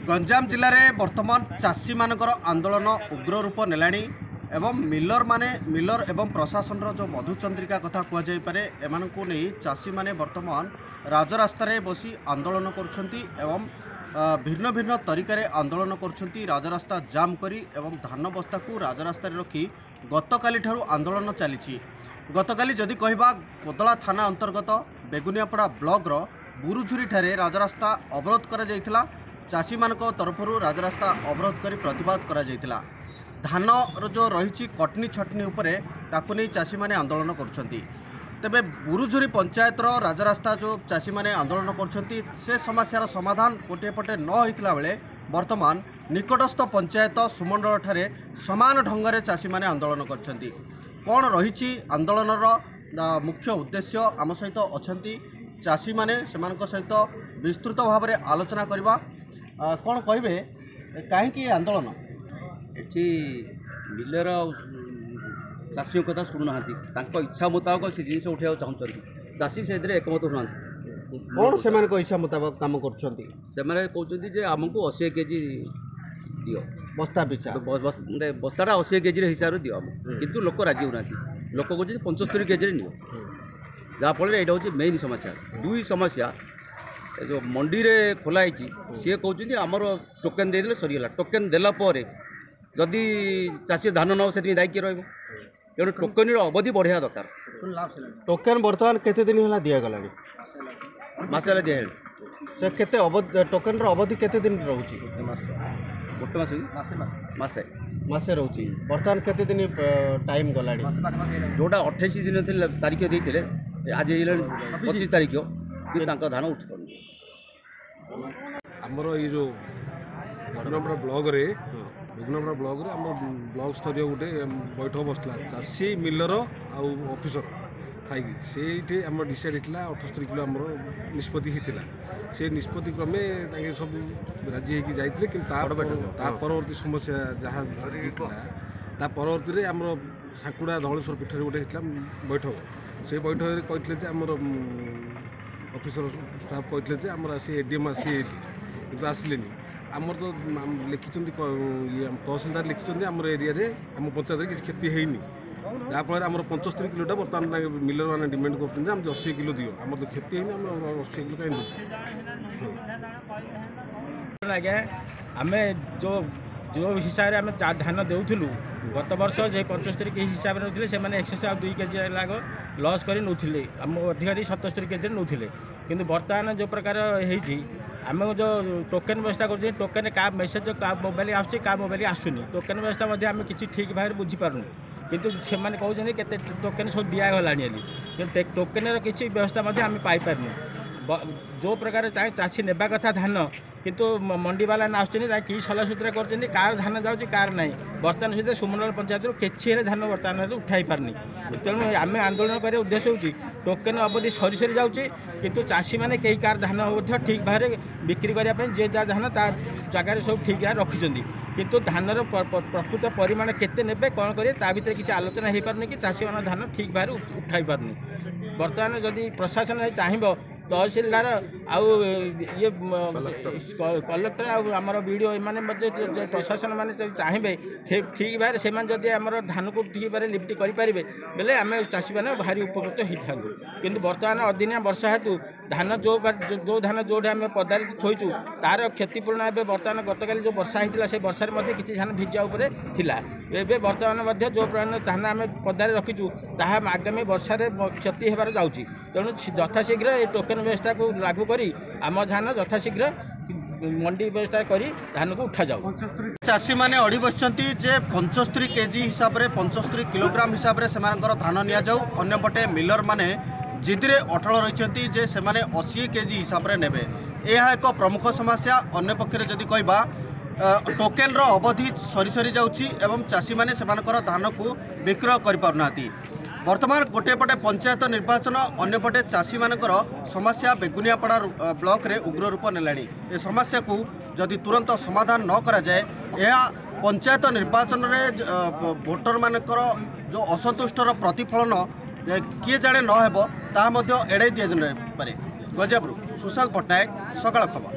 गंजाम जिले में वर्तमान चाषी मानकर आंदोलन उग्र रूप नेलाणी एवं मिलर एवं प्रशासन जो मधुचंद्रिका कथा कहुपे एमानकु नहीं चाषी माने वर्तमान राजरास्तार बसी आंदोलन करुछंती एवं भिन्न भिन्न तरीके आंदोलन करुछंती राजरास्ता जाम करी एवं धान बस्ता को राजरास्ता रखी गतकाली ठारू आंदोलन चली गतकाली जदि कहबा कोदला थाना अंतर्गत बेगुनियापड़ा ब्लॉक रो बुरुझुरी ठारे राजरास्ता अवरोध करा जायतिला। चाषी मानक तरफरु राजरास्ता अवरोध करी प्रतिवाद करा जायतिला। धान जो रही कटनी छटनी उपरे ताकु नहीं चाषी माने आंदोलन करुछंती। तेबे बुरुझुरी पंचायत रो राजरास्ता जो चाषी माने आंदोलन करुछंती से समस्यार समाधान गोटे पटे न होइतिला बेले वर्तमान निकटस्थ पंचायत सुमंडल ठारे समान ढंग से चाषी माने आंदोलन करछंती। कौन रही आंदोलन मुख्य उद्देश्य आम सहित अछंती चाषी माने सेमानक सहित विस्तृत भाव में आलोचना करबा। कौन कहबे कहीं आंदोलन एठी मिलर चाषी कथा शुणुना इच्छा मुताबक से जिन उठा चाहते चाषी से एकमत होना कौन से इच्छा मुताबक काम कर आमको 80 केजी दियो बस्ता पिछा बस्ताटा 80 केजी हिसाब से दियो किंतु लोक राजी होना लोक कहते 75 केजी नियो जहाँफल यहाँ हूँ मेन समस्या। दुई समस्या जो मंडी रे खोलाई सी कहते आमर टोकेन दे सरीगला टोकेन देलापर जदि चाषी धान न से दायित्व रही तेणु टोकेन अवधि बढ़िया दरकार। टोकेन बर्तमान केते दिन है दिगला मसला दिहे से केते टोकेन अवधि केते दिन रोची गोटे मसे मसे रोची बर्तमान केते दिन टाइम गला जोटा 28 दिन थी तारीख देते आज 25 तारीख कि धान उठ आमर ये जो बेगुनापड़ा ब्लॉक रे आम ब्लॉक स्तर गोटे बैठक बसला चाषी मिलर आउ ऑफिसर खाई से आम डिसाइड होता 78 किलो आम निष्पत्ति होता से निष्पत्ति क्रमे सब राजी होगी जाते कि परवर्ती समस्या जहाँ परवर्ती आम साकुड़ा धवलेश्वर पीठ गोटे होता बैठक से बैठक कहते आमर ऑफिसर स्टाफ कहते आमर आसी एडीएम आसी कि आसिले आमर तो लिखिं तहसीलदार लिखिं आम एरिया आम पंचायत किसी क्षति होनी जहाँफल आम 75 किलोटा बर्तमान मिलर मैंने डिमांड करते 80 किलो दियो आम तो क्षति होनी आम 80 किलो कहीं आज्ञा आम जो जो हिसाब से आम धान देउथिलु गत वर्ष जे 75 के हिसाब से से एक्सेस 2 केजी लाग लॉस कर नौले आम अधिकारी 77 केजी नौले किंतु बर्तमान जो प्रकार होती आम जो टोकेन व्यवस्था कर टोकेन का मेसेज का मोबाइल आसुच्छी का मोबाइल आसुनी टोकेन व्यवस्था आम किसी ठीक भाव में बुझीपारूँ किंतु से कहते केते टोकेन सब दिगला टोकेन किसी व्यवस्था आम पाइपारूँ जो प्रकार चाषी नेबा कथा धान किंतु मंडी वाला ना आसुच्छे कि सलासूत्र कर कार धान जाऊँगी कार ना बर्तमान सुधा सुमंडल पंचायत किसी धान बर्तमान उठाई पारनी तेणु आम आंदोलन कर उद्देश्य होची टोकेन अवधि सरी सरी जाऊँगी किंतु चाषी मैंने कई कार धान ठीक भाव में बिक्री करने जे जहाँ धान ता जगार सब ठीक भाव रखिंट किंतु धानर प्रकृत परिमाण केते नेबे कौन करेंगे ता भीतर किसी आलोचना हो पारनी कि चाषी मान धान ठीक भाव में उठाई पारनी बर्तमान जदि प्रशासन चाहिए तहसीलदार आउ ये कलेक्टर आमर वीडियो एम प्रशासन मैंने चाहिए ठीक भाव से आम धान को ठीक भाव लिफ्ट करेंगे बेले आम चाषी मैंने भारी उपकृत होता कि बर्तमान अदिनिया वर्षा हेतु धान जो धान जो आम पदार थोचु तार क्षतिपूर्ण ए बर्तमान गतकाली जो वर्षा होता से वर्षा किसी धान भिजा उपरे थिला एबे बर्तमान जो धान आम पदार रखीचु ताहा आगामी वर्षा क्षति होबार जाउची तेणु यथाशीघ्र ये टोकेन व्यवस्था को लागू करी आम धान यथाशीघ्र मंडी व्यवस्था करी धान को उठा जाऊ। चाषी मैंने अड़ी बसचंती जे 75 केजी हिसाब से 75 किलोग्राम हिसाब से धान नि जाऊ अन्यपटे मिलर माने जिद्रे अटल रही जे से 80 केजी हिसाब से नेबे यह एक प्रमुख समस्या। अन्य पक्षरे जदि कहबा टोकेन रो अवधि सरी सरी जाउची एवं चाषी माने सेमानकर धान को विक्रय कर पारुना वर्तमान गोटे पटे पंचायत निर्वाचन अन्यपटे चाषी मानकर समस्या बेगुनियापड़ा ब्लॉक रे उग्र रूप नेलाणी ए समस्या को जदि तुरंत समाधान न करा जाए यह पंचायत निर्वाचन रे भोटर मानकर जो असंतुष्टर प्रतिफलन किए जाने न हेबो ता मध्य एड़ाई दिया जाए पारे। गंजामरू सुशांत पट्टनायक, सकाळ खबर।